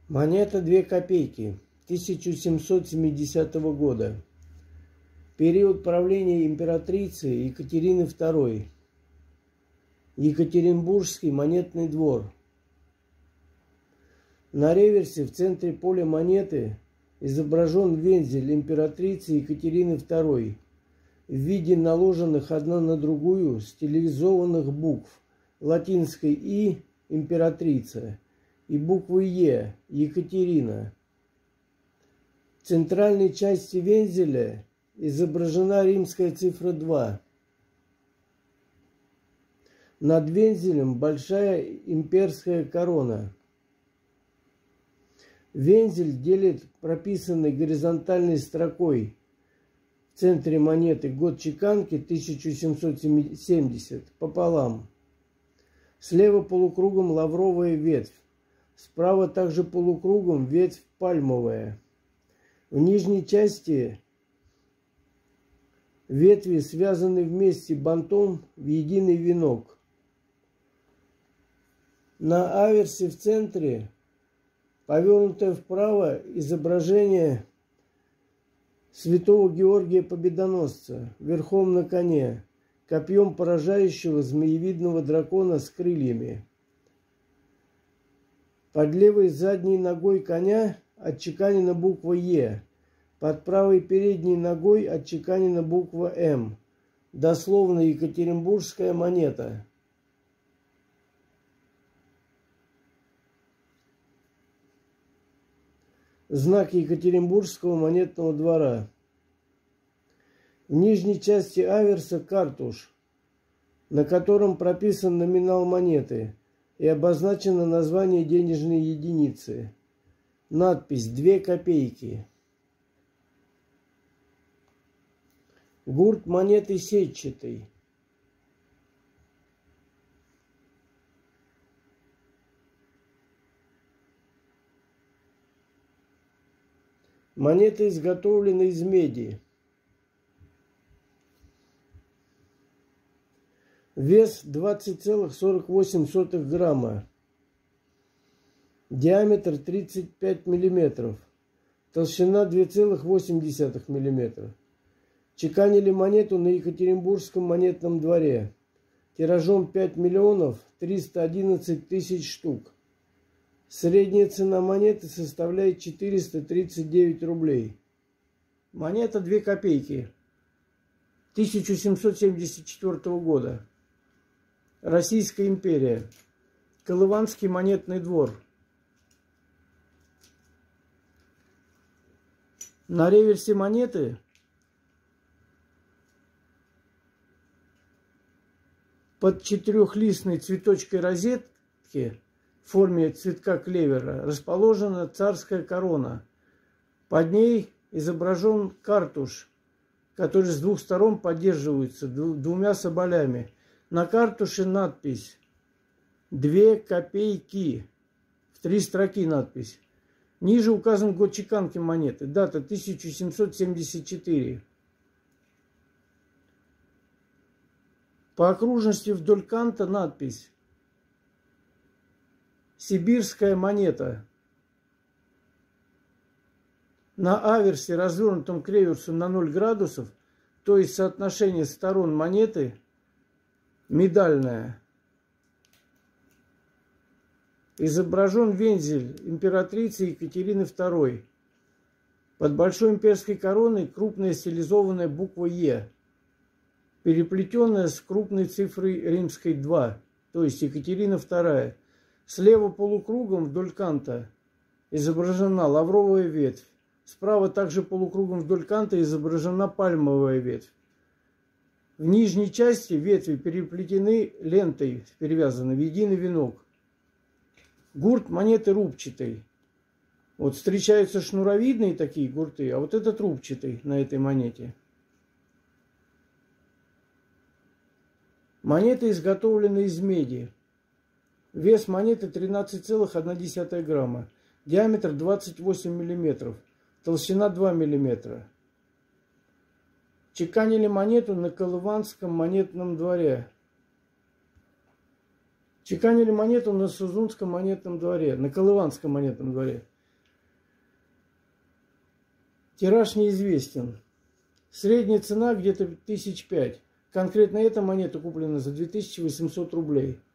Монета 2 копейки 1770 года. Период правления императрицы Екатерины II. Екатеринбургский монетный двор. На реверсе в центре поля монеты изображен вензель императрицы Екатерины II в виде наложенных одна на другую стилизованных букв латинской «И» – императрица и буквы «Е» – Екатерина. В центральной части вензеля изображена римская цифра 2. Над вензелем большая имперская корона. Вензель делит прописанной горизонтальной строкой в центре монеты год чеканки 1770 пополам. Слева полукругом лавровая ветвь, справа также полукругом ветвь пальмовая. В нижней части ветви связаны вместе бантом в единый венок. На аверсе в центре повернутое вправо изображение святого Георгия Победоносца верхом на коне, копьем поражающего змеевидного дракона с крыльями. Под левой задней ногой коня отчеканена буква «Е», под правой передней ногой отчеканена буква «М», дословно екатеринбургская монета. Знак Екатеринбургского монетного двора. В нижней части аверса картуш, на котором прописан номинал монеты и обозначено название денежной единицы. Надпись 2 копейки. Гурт монеты сетчатый. Монета изготовлена из меди. Вес 20,48 грамма. Диаметр 35 мм. Толщина 2,8 мм. Чеканили монету на Екатеринбургском монетном дворе. Тиражом 5 311 000 штук. Средняя цена монеты составляет 439 рублей. Монета 2 копейки 1774 года. Российская империя. Колыванский монетный двор. На реверсе монеты под четырехлистной цветочкой розетки в форме цветка клевера расположена царская корона. Под ней изображен картуш, который с двух сторон поддерживается двумя соболями. На картуше надпись 2 копейки. В 3 строки надпись. Ниже указан год чеканки монеты. Дата 1774. По окружности вдоль канта надпись «Сибирская монета». На аверсе, развернутом к реверсу на 0 градусов, то есть соотношение сторон монеты, медальная, изображен вензель императрицы Екатерины II. Под большой имперской короной крупная стилизованная буква «Е», переплетенная с крупной цифрой римской 2, то есть Екатерина II. Слева полукругом вдоль канта изображена лавровая ветвь. Справа также полукругом вдоль канта изображена пальмовая ветвь. В нижней части ветви переплетены лентой, перевязаны в единый венок. Гурт монеты рубчатый. Вот встречаются шнуровидные такие гурты, а вот этот рубчатый на этой монете. Монета изготовлена из меди. Вес монеты 13,1 грамма. Диаметр 28 мм. Толщина 2 мм. Чеканили монету на Колыванском монетном дворе. Чеканили монету на Сузунском монетном дворе, на Колыванском монетном дворе. Тираж неизвестен. Средняя цена где-то 1005. Конкретно эта монета куплена за 2800 рублей.